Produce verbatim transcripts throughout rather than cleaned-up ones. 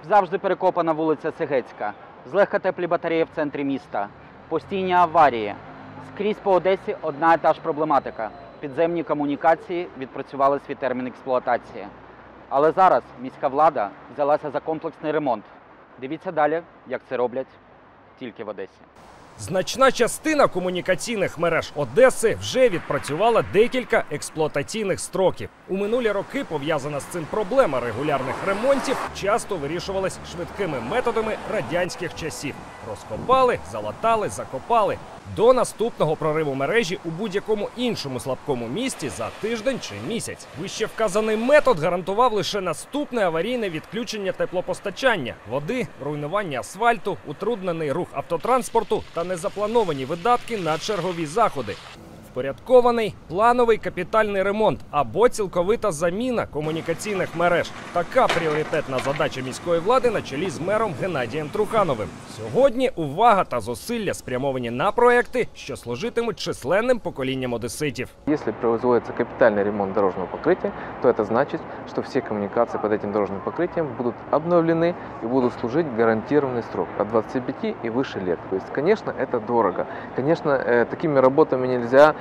Завжди перекопана вулиця Сегецька, злегка теплі батареї в центрі міста, постійні аварії. Скрізь по Одесі одна і та ж проблематика. Підземні комунікації відпрацювали свій термін експлуатації. Але зараз міська влада взялася за комплексний ремонт. Дивіться далі, як це роблять тільки в Одесі. Значна частина комунікаційних мереж Одеси вже відпрацювала декілька експлуатаційних строків. У минулі роки пов'язана з цим проблема регулярних ремонтів часто вирішувалась швидкими методами радянських часів. Розкопали, залатали, закопали. До наступного прориву мережі у будь-якому іншому слабкому місті за тиждень чи місяць. Вище вказаний метод гарантував лише наступне аварійне відключення теплопостачання, води, руйнування асфальту, утруднений рух автотранспорту та незаплановані видатки на чергові заходи. Впорядкований плановий капітальний ремонт або цілковита заміна комунікаційних мереж. Така пріоритетна задача міської влади на чолі з мером Геннадієм Трухановим. Сьогодні увага та зусилля спрямовані на проекти, що служитимуть численним поколінням одеситів. Если производится капитальный ремонт дорожного покрытия, то это значит, что все коммуникации под этим дорожным покрытием будут обновлены и будут служить гарантированный срок от двадцати пяти и выше лет. То есть, конечно, это дорого. Конечно, такими работами нельзя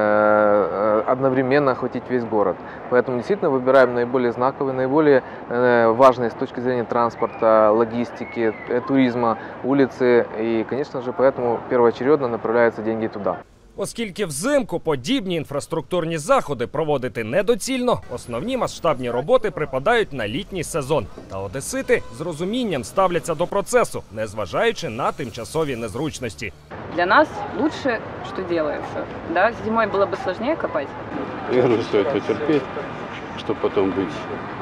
одновременно охватить весь город. Поэтому действительно выбираем наиболее знаковые, наиболее важные с точки зрения транспорта, логистики, туризма улицы. И, конечно же, поэтому первоочередно направляются деньги туда. Оскільки взимку подібні інфраструктурні заходи проводити недоцільно, основні масштабні роботи припадають на літній сезон. Та одесити з розумінням ставляться до процесу, незважаючи на тимчасові незручності. Для нас лучше, что делается. Да? Зимой было бы сложнее копать. Наверное, стоит потерпеть, чтобы потом быть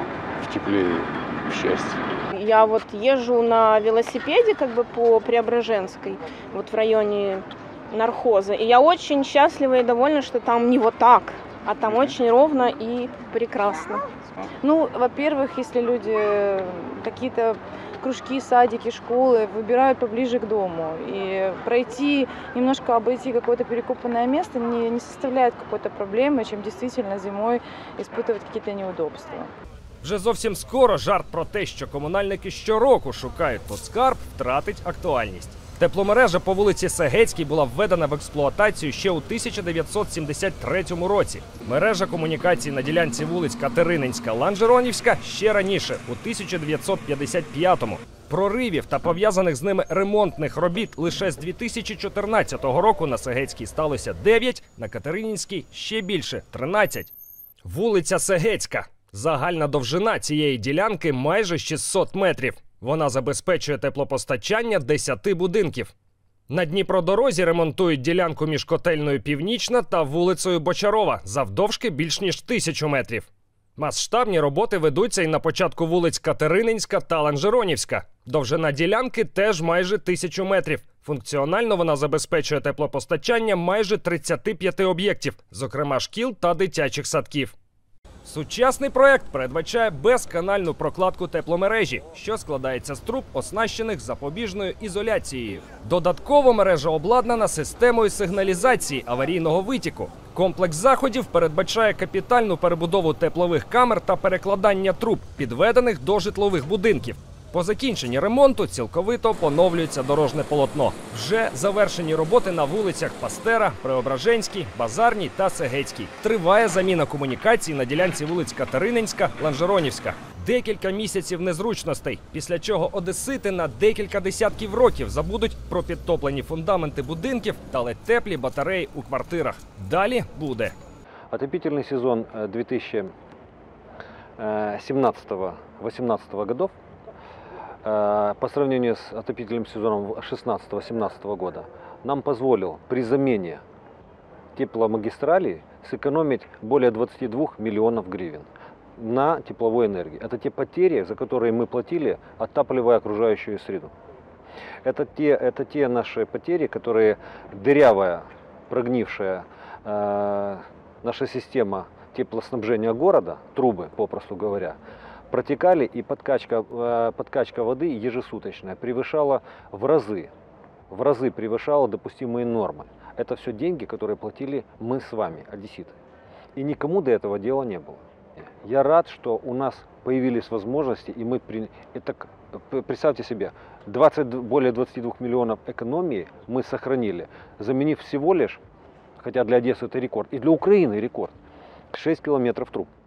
в тепле и в счастье. Я вот езжу на велосипеде как бы по Преображенской, вот в районе нархоза. И я очень счастлива и довольна, что там не вот так, а там очень ровно и прекрасно. Ну, во-первых, если люди какие-то кружки, садики, школы выбирают поближе к дому. И пройти, немножко обойти какое-то перекопанное место не, не составляет какой-то проблемы, чем действительно зимой испытывать какие-то неудобства. Вже зовсім скоро жарт про те, що комунальники щороку шукають тут скарб, втратить актуальність. Тепломережа по вулиці Сегецькій була введена в експлуатацію ще у тисяча дев'ятсот сімдесят третьому році. Мережа комунікацій на ділянці вулиць Катерининська-Ланжеронівська ще раніше, у тисяча дев'ятсот п'ятдесят п'ятому. Проривів та пов'язаних з ними ремонтних робіт лише з дві тисячі чотирнадцятого року на Сегецькій сталося дев'ять, на Катерининській ще більше – тринадцять. Вулиця Сегецька. Загальна довжина цієї ділянки майже шістсот метрів. Вона забезпечує теплопостачання десяти будинків. На Дніпродорозі ремонтують ділянку між котельною Північна та вулицею Бочарова, завдовжки більш ніж тисячу метрів. Масштабні роботи ведуться і на початку вулиць Катерининська та Ланжеронівська. Довжина ділянки теж майже тисячу метрів. Функціонально вона забезпечує теплопостачання майже тридцяти п'яти об'єктів, зокрема шкіл та дитячих садків. Сучасний проект передбачає безканальну прокладку тепломережі, що складається з труб, оснащених запобіжною ізоляцією. Додатково мережа обладнана системою сигналізації аварійного витіку. Комплекс заходів передбачає капітальну перебудову теплових камер та перекладання труб, підведених до житлових будинків. По закінченні ремонту цілковито поновлюється дорожне полотно. Вже завершені роботи на вулицях Пастера, Преображенській, Базарній та Сегецькій. Триває заміна комунікацій на ділянці вулиць Катерининська, Ланжеронівська. Декілька місяців незручностей, після чого одесити на декілька десятків років забудуть про підтоплені фундаменти будинків та ледь теплі батареї у квартирах. Далі буде. Отопительный сезон две тысячи семнадцатого — две тысячи восемнадцатого годов по сравнению с отопительным сезоном шестнадцатого — семнадцатого года нам позволил при замене тепломагистралей сэкономить более двадцати двух миллионов гривен на тепловой энергии. Это те потери, за которые мы платили, отапливая окружающую среду. Это те, это те наши потери, которые дырявая, прогнившая э, наша система теплоснабжения города, трубы, попросту говоря, протекали, и подкачка, подкачка воды ежесуточная превышала в разы, в разы превышала допустимые нормы. Это все деньги, которые платили мы с вами, одесситы. И никому до этого дела не было. Я рад, что у нас появились возможности, и мы при... это, представьте себе, двадцать, более двадцати двух миллионов экономии мы сохранили, заменив всего лишь, хотя для Одессы это рекорд, и для Украины рекорд, шесть километров труб.